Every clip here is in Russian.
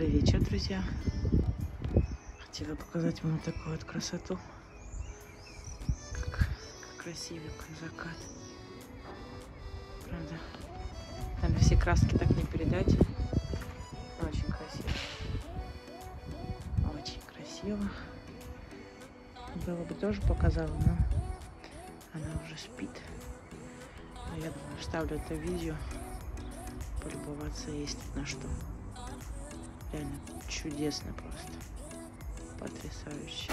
Добрый вечер, друзья. Хотела показать вам такую вот красоту. Как красивый закат. Правда, там все краски так не передать. Но очень красиво. Очень красиво. Было бы тоже показала, но она уже спит. Но я думаю, вставлю это видео. Полюбоваться есть на что. Реально чудесно просто. Потрясающе.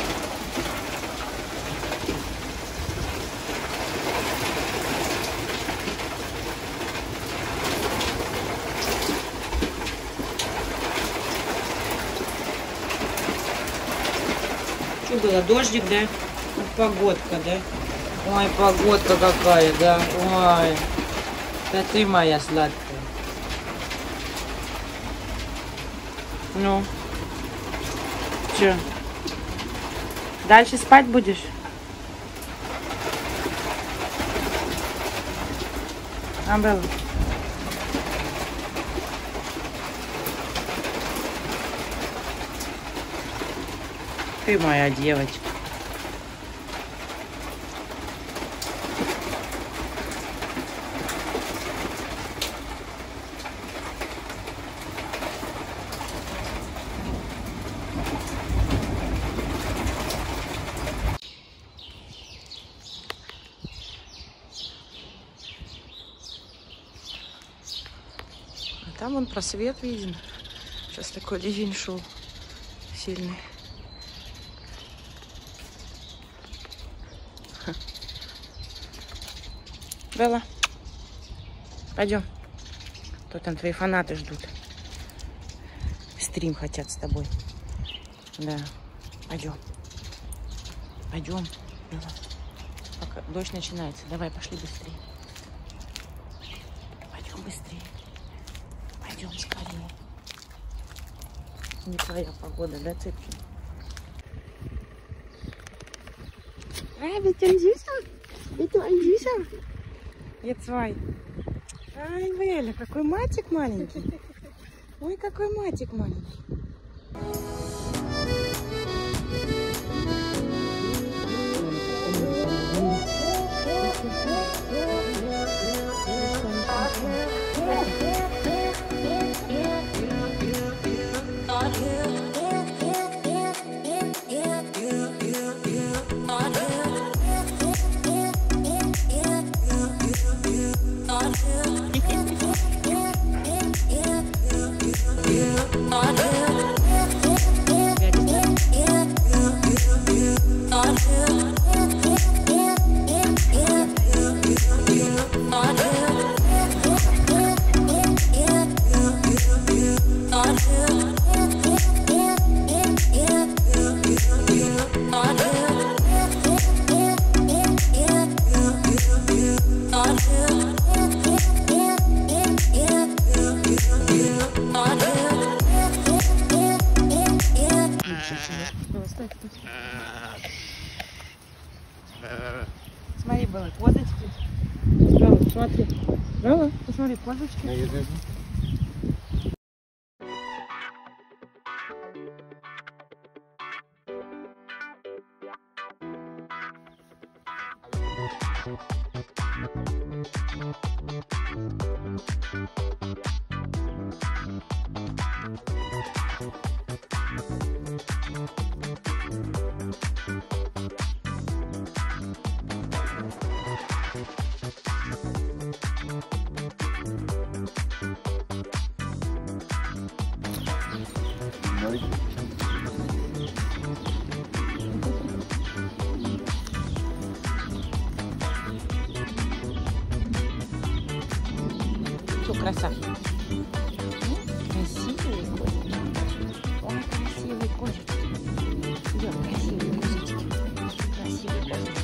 Что было? Дождик, да? Вот погодка, да? Ой, погодка какая, да? Ой, да ты моя сладкая. Ну, чё? Дальше спать будешь? Белла? Ты моя девочка. Там вон просвет виден. Сейчас такой ливень шел сильный. Белла, пойдем. То там твои фанаты ждут. Стрим хотят с тобой. Да, пойдем. Пойдем, Белла. Пока дождь начинается. Давай, пошли быстрее. Пойдем быстрее. Пойдем скорее. Не твоя погода, да, Цыпкин? Bitte ein Süßer. Bitte ein Süßer. Jetzt zwei. Ай, Беля, какой матик маленький. Ой, какой матик маленький. Смотри, Белла, козочки. Белла, смотри. Белла, посмотри, козочки. Что, красавчик? Красивые козочки. Ой, красивые козочки. Идем, красивые козочки. Красивые козочки.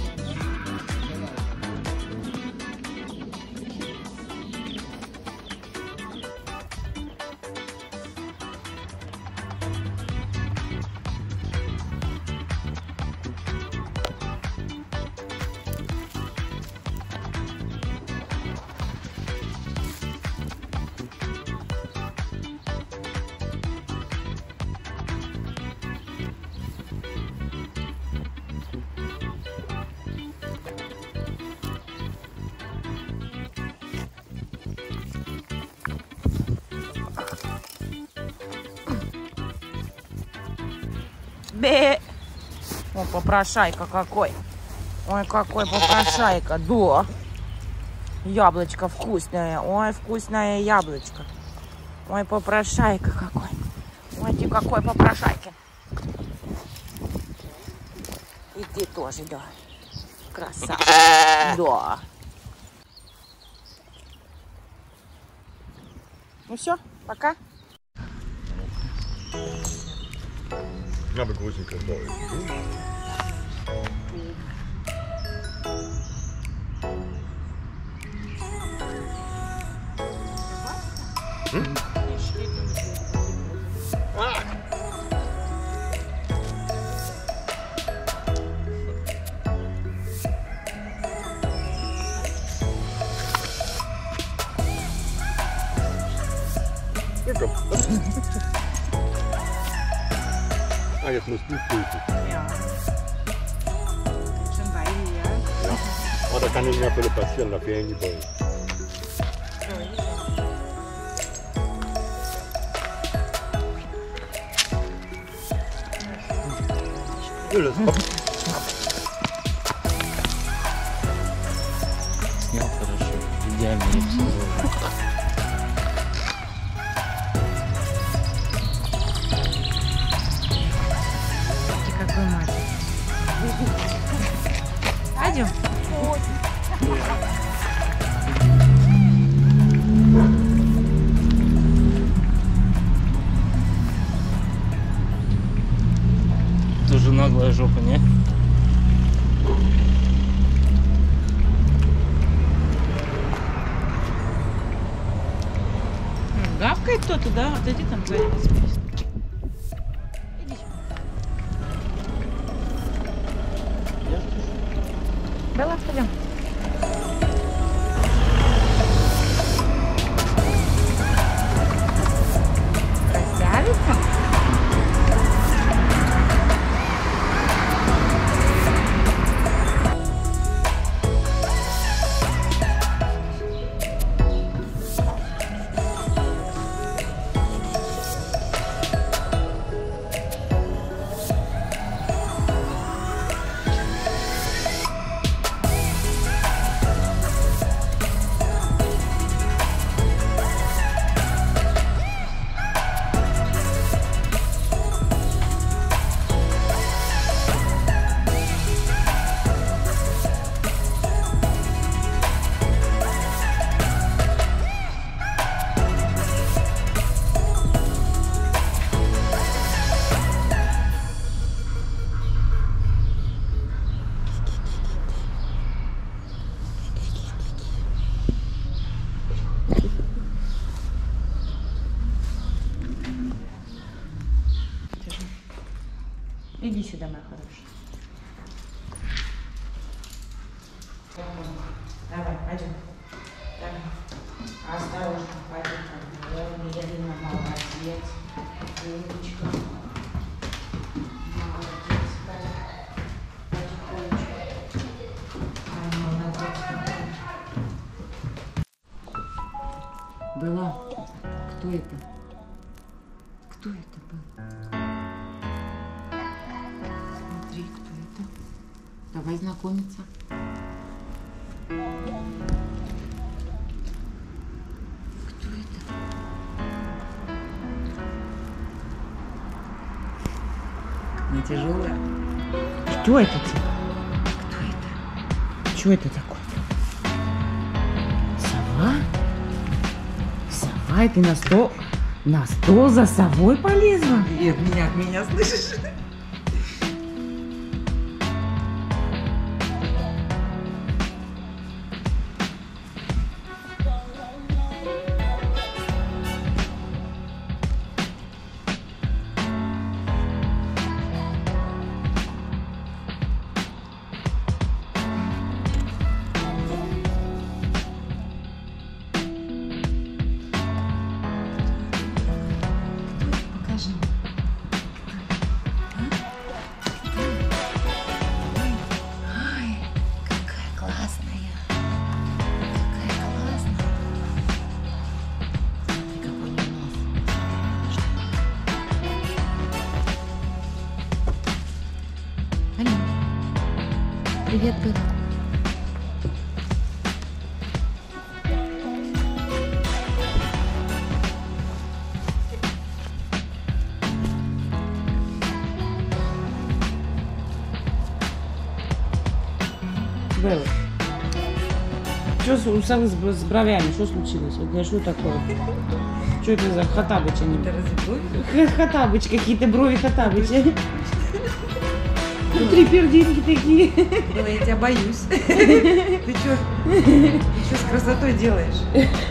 Бе. О, попрошайка какой. Ой, какой попрошайка. Да. Яблочко вкусное. Ой, вкусное яблочко. Ой, попрошайка какой. Ой, ты какой попрошайки. И ты тоже, да. Красавчик. Да. Ну все, пока. Ja, begrüßen können wir euch. Hm? Ah! Ja, komm. Ah, jetzt musst du prüfen. Ja. Schon bei dir. Ja. Oh, da kann nicht mehr viel passieren, da fehlen die Bäume. Alles hopp. Снял хорошо. Идеально. Какой мальчик. Пойдем. Тоже наглая жопа, не? Гавкает кто-то, да? Отойди там сзади. Иди сюда. Белла, пойдем. Красавица. Иди сюда, моя хорошая. Давай, пойдем. Давай. Осторожно, пойдем. Медленно, молодец. Умничка. Молодец. Потихонечку. Молодец. Была. Кто это? Кто это был? Смотри, кто это. Давай знакомиться. Кто это? Не тяжелая? Кто это? Кто это? Что это такое? Сова? Сова, и ты на стол за совой полезла? Нет, от меня слышишь? Привет, Белла. Белла, что с бровями? Что случилось? Вот, что такое? Что это за Хоттабыч? Хоттабыч, какие-то брови Хоттабыча. Три пердинки такие. Белла, я тебя боюсь. Ты что с красотой делаешь?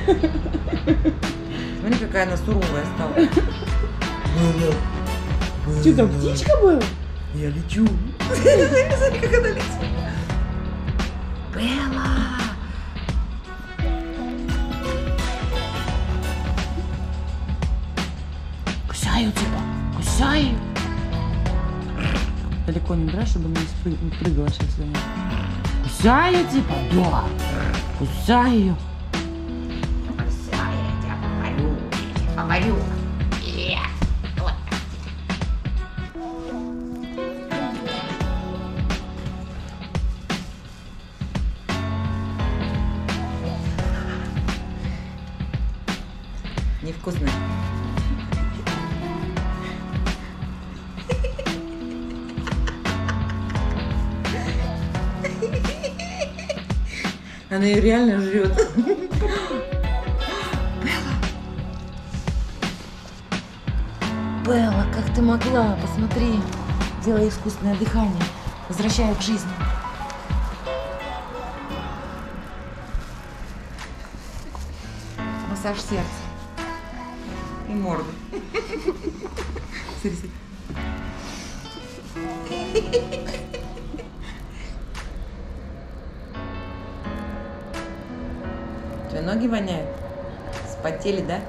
Смотри, какая она суровая стала. Что там, птичка была? Я лечу. Смотри, как она летит. Белла! Кусаю тебя, кусаю. Далеко не брать, чтобы не прыгала сейчас за ней. Кусаю типа? Да. Кусаю. Кусаю, я тебя поварю. Вот так. Невкусно. Она ее реально жрет. Белла, как ты могла? Посмотри. Делай искусственное дыхание. Возвращаю к жизни. Массаж сердца. И морды. Смотри, смотри. Твои ноги воняют? Спотели, да?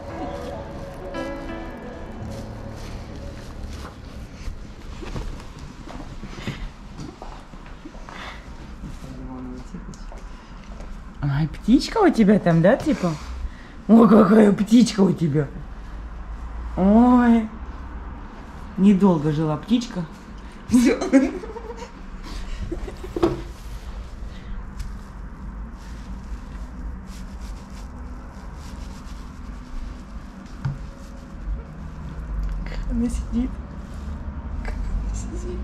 Ай, птичка у тебя там, да, типа? Ой, какая птичка у тебя. Ой. Недолго жила птичка. Все. Она сидит. Как она сидит.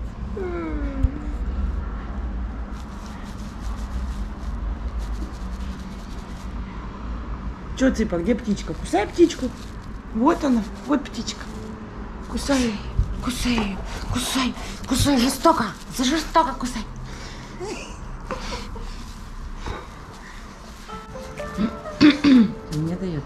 Чё, Цыпа, где птичка? Кусай птичку. Вот она, вот птичка. Кусай. Кусай, кусай, кусай жестоко, жестоко кусай. Не дает.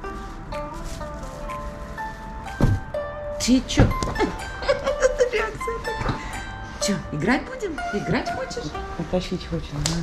Ты чё? Реакция такая. Чё, играть будем? Играть хочешь? Утащить хочешь. Ага.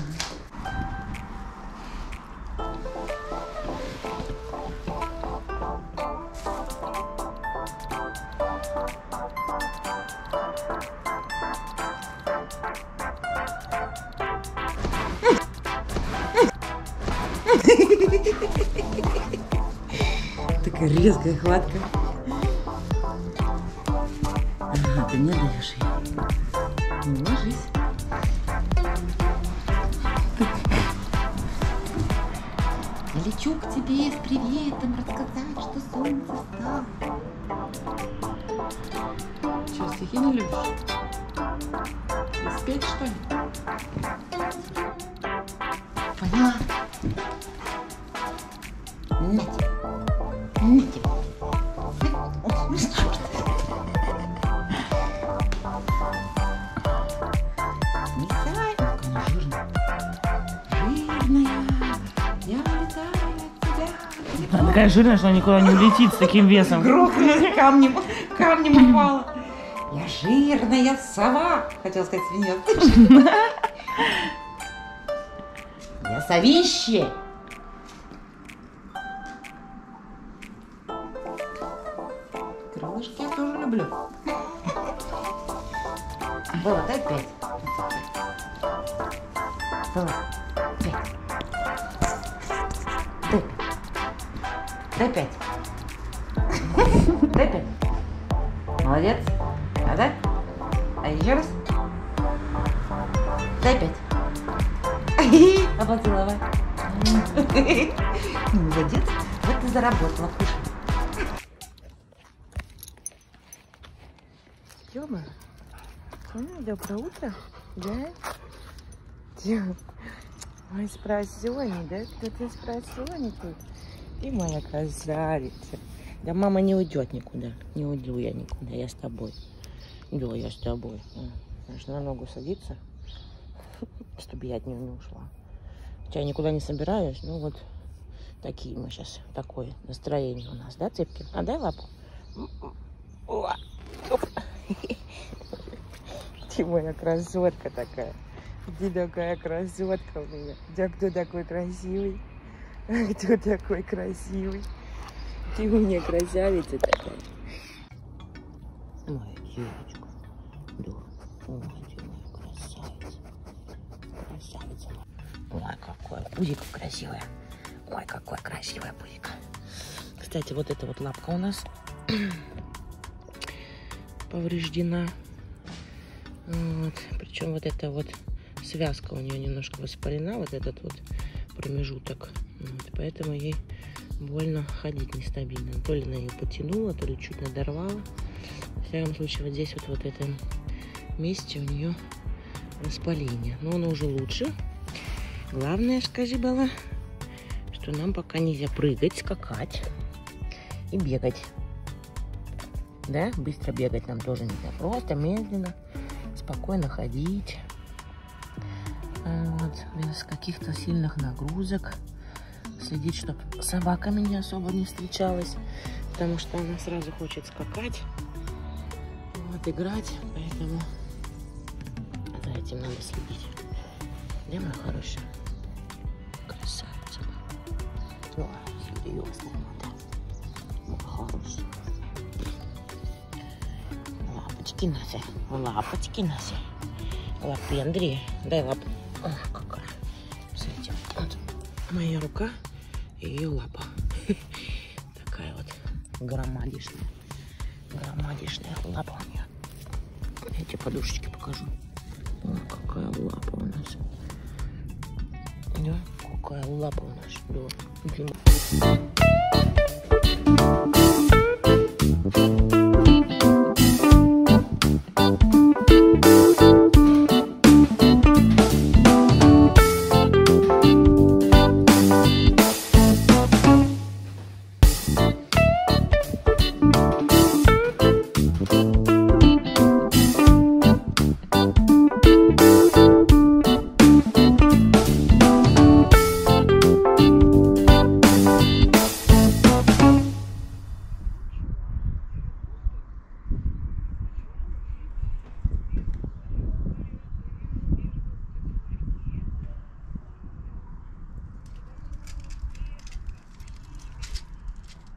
Такая резкая хватка. Ага, ты мне даешь ее. Ну, ложись. Лечу к тебе с приветом рассказать, что солнце встало. Что, стихи не любишь? Ты спеть, что ли? Поняла? Нет. Нет. Не стай. Она жирная. Жирная. Я улетаю от тебя. Она такая жирная, что она никуда не улетит с таким весом. Грохнулась камнем упала. Я жирная сова. Хотела сказать свинья. Я совище. Крылышки я тоже люблю. Было, дай 5. Было. 5. Дай 5. Дай 5. Молодец. А да? А еще раз. Дай 5. А поцеловай. Молодец. Вот ты заработала. Тёма, доброе утро, да? Тёма, ой, с просонья, да? Кто-то с просонья тут. Ты моя красавица. Да мама не уйдет никуда. Не уйду я никуда, я с тобой. Да, я с тобой. Знаешь, на ногу садиться, чтобы я от нее не ушла. Хотя я никуда не собираюсь, ну вот такие мы сейчас, такое настроение у нас, да, Цыпкин? А дай лапу. Ты моя красотка такая. Ты такая красотка у меня. Да кто такой красивый? Кто такой красивый? Ты у меня красавица такая. Моя девочка. Да. Ой, ты моя красавица. Красавица. Ой, какое пузико красивое. Ой, какое красивое пузико. Кстати, вот эта вот лапка у нас повреждена. Вот. Причем вот эта вот связка у нее немножко воспалена, вот этот вот промежуток. Вот. Поэтому ей больно ходить нестабильно. То ли на нее потянула, то ли чуть надорвала. В всяком случае, вот здесь вот в этом месте у нее воспаление. Но оно уже лучше. Главное, скажи, Бала, что нам пока нельзя прыгать, скакать и бегать. Да, быстро бегать нам тоже нельзя. Просто медленно, спокойно ходить. Вот, без каких-то сильных нагрузок. Следить, чтобы с собаками не особо не встречалась. Потому что она сразу хочет скакать. Вот, играть. Поэтому за этим надо следить. Да, моя хорошая? Красавица. Ой, серьезно надо. Моя хорошая. Лапочки носи. Лапочки носи. Лапендри. Дай лапу. Ох, какая. Смотрите, вот моя рука и ее лапа. Такая вот громадишная. Громадишная лапа у нее. Я тебе подушечки покажу. Ой, какая лапа у нас. Да, какая лапа у нас. Да.